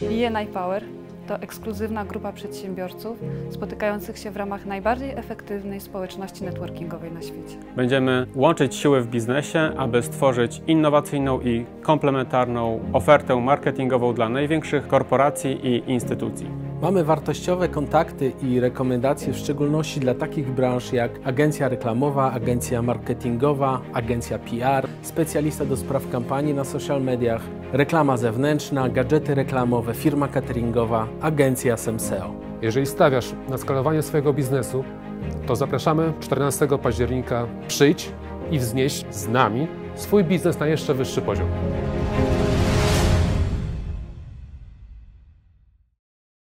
BNI Power to ekskluzywna grupa przedsiębiorców spotykających się w ramach najbardziej efektywnej społeczności networkingowej na świecie. Będziemy łączyć siły w biznesie, aby stworzyć innowacyjną i komplementarną ofertę marketingową dla największych korporacji i instytucji. Mamy wartościowe kontakty i rekomendacje w szczególności dla takich branż jak agencja reklamowa, agencja marketingowa, agencja PR, specjalista do spraw kampanii na social mediach, reklama zewnętrzna, gadżety reklamowe, firma cateringowa, agencja SEO. Jeżeli stawiasz na skalowanie swojego biznesu, to zapraszamy 14 października. Przyjdź i wznieś z nami swój biznes na jeszcze wyższy poziom.